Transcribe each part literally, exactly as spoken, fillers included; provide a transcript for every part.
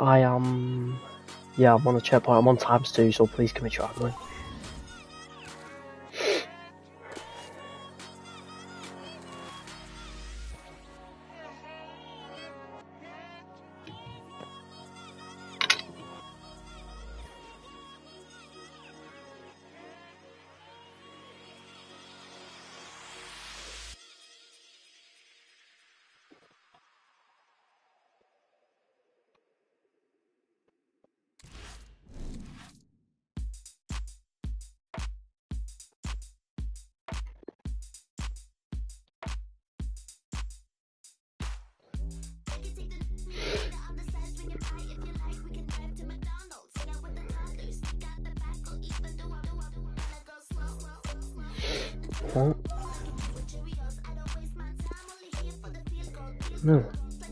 I am... Yeah, I'm on a checkpoint. I'm on times two, so please commit travelling. What? No.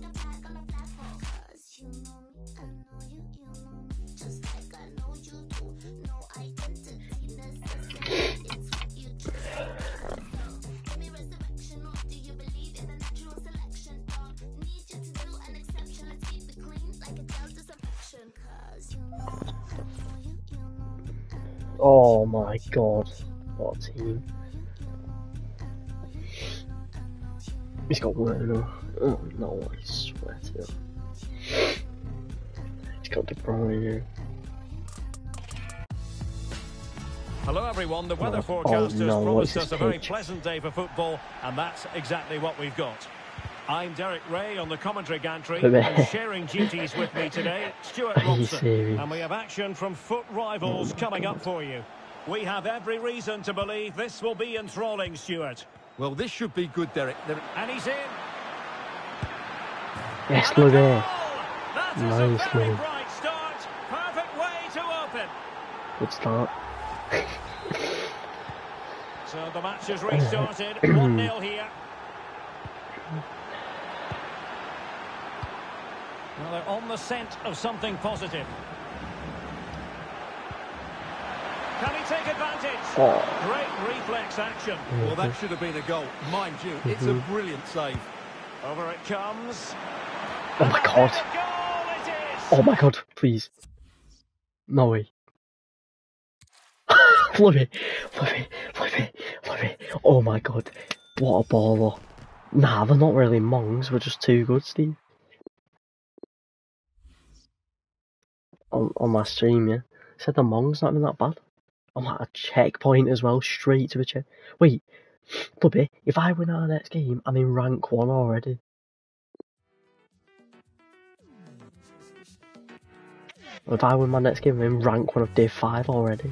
Oh my god, what a team. He's got Werner. Oh no, I swear to you. He's got De Bruyne. Hello everyone, the weather No. forecasters Oh, no. promised What's us a this very pitch? pleasant day for football, and that's exactly what we've got. I'm Derek Ray on the commentary gantry, and sharing duties with me today, Stuart Are you Robson. serious? And we have action from foot rivals Oh coming God. up for you. We have every reason to believe this will be enthralling, Stuart. Well, this should be good, Derek. There... And he's in. Yes, And a look goal! there. That is Nice a very goal. bright start. Perfect way to open. Good start. So the match has restarted. one nil here. Well, they're on the scent of something positive. Can he take advantage? Oh. Great reflex action. Well, that should have been a goal. Mind you, it's a brilliant save. Over it comes. Oh my god. Goal it is. Oh my god, please. No way. Flip it, flip it, flip it, flip it. Oh my god. What a baller. Nah, they're not really monks, we're just too good, Steve. On, on my stream, yeah. Said the monks not been that bad. I'm at a checkpoint as well, straight to a check. Wait, Flubby, if I win our next game, I'm in rank one already. If I win my next game, I'm in rank one of Div five already.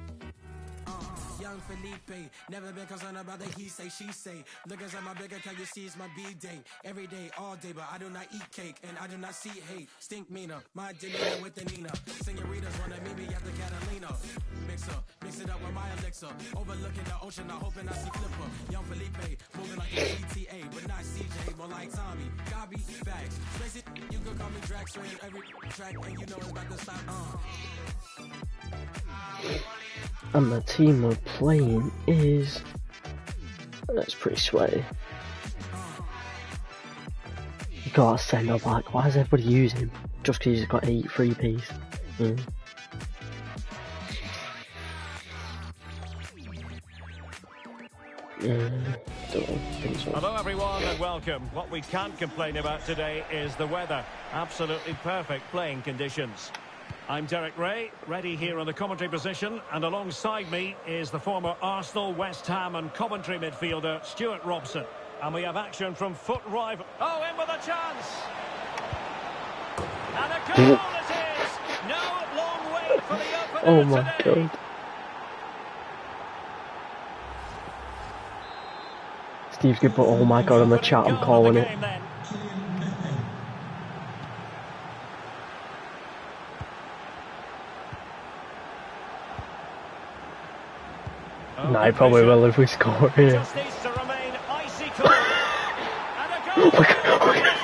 Never been concerned about the he say, she say. Looking at my bigger can you see it's my B-day. Every day, all day, but I do not eat cake and I do not see hate. Stink meaner, my demeanor with the Nina. Senoritas wanna meet me at the Catalina. Mixer, mix it up with my elixir. Overlooking the ocean, I hoping I see Flipper. Young Felipe, moving like a G T A, but not C J, more like Tommy. Copy, facts. Trace it, you can call me Drax, in every track, and you know it's about to stop. Uh. And the team we're playing is... That's pretty sweaty. You gotta send her back. Why is everybody using him? Just because he's got eight free Ps. Mm. Mm, don't think so. Hello everyone and welcome. What we can't complain about today is the weather. Absolutely perfect playing conditions. I'm Derek Ray, ready here on the commentary position, and alongside me is the former Arsenal, West Ham and Coventry midfielder Stuart Robson. And we have action from foot rival. Oh, in with a chance! And a goal it is! No long wait for the opener Oh my today. god. Steve's good, but oh my god, in the chat I'm calling it. Nah, he probably will if we score here. Just needs to remain icy cold. And a goal. Oh my god, oh my god.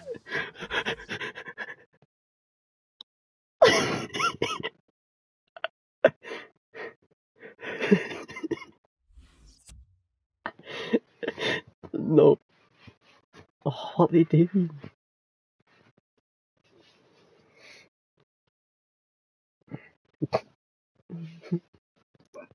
No. Oh, what are they doing?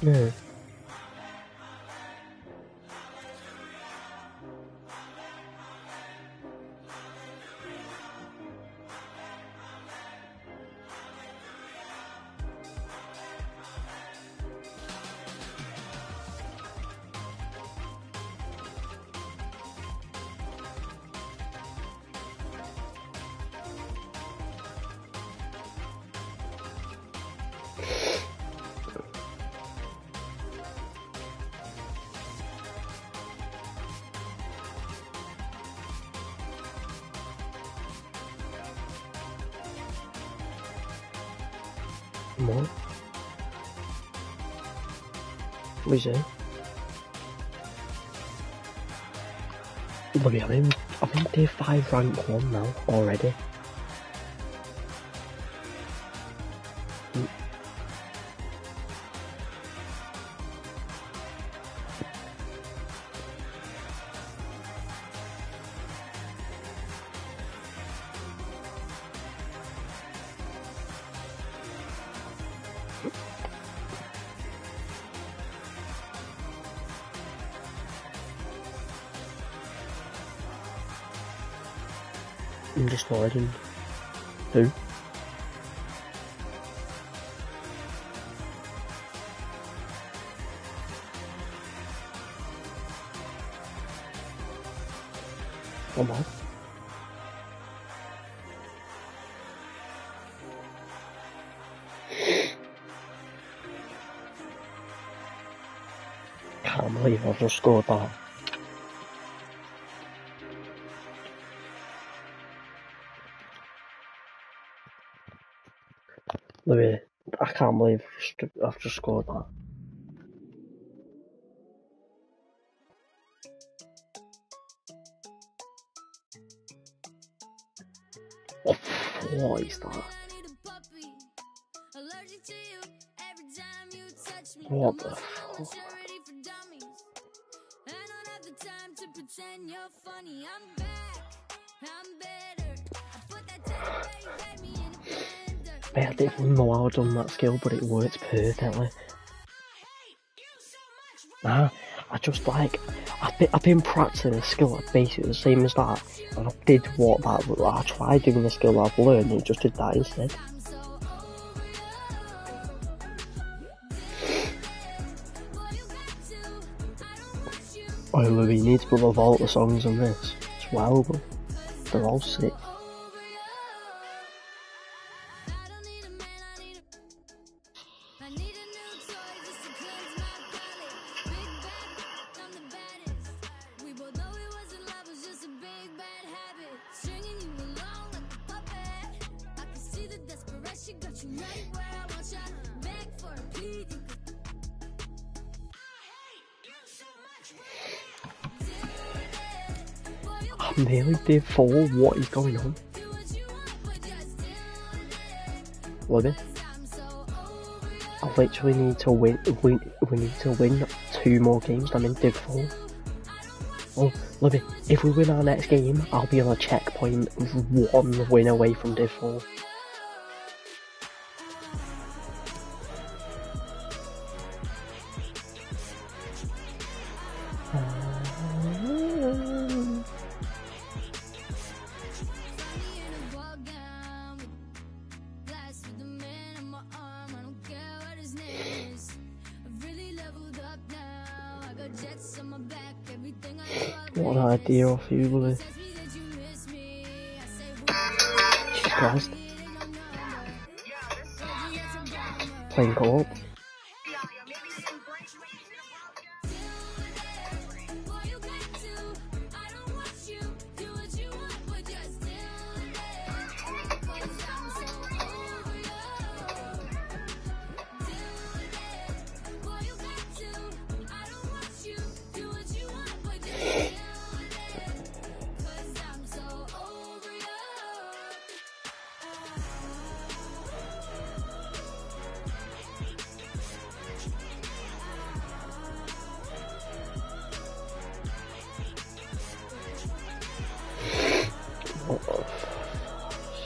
Yeah. What? What is it? Bloody, I'm in, I'm in day five rank one now, already. Mm. I'm just loading. Who? Come on. Can't believe I've just scored that. Louis, I can't believe I've just scored that. What, what is that? What the fuck? I didn't even know how I'd done that skill, but it worked perfectly. Nah, I just like, I've been, I've been practicing a skill like basically the same as that, and I did what that, I tried doing the skill I've learned, and it just did that instead. Oh, Louis, you need to put the Volta songs on this. It's well, but they're all sick. I'm nearly day four, what is going on? Libby? I literally need to win, win, we need to win two more games, I'm in div four. Oh, Libby, if we win our next game, I'll be on a checkpoint one win away from div four. What an idea off you, Louis. Jesus Christ. Playing co-op.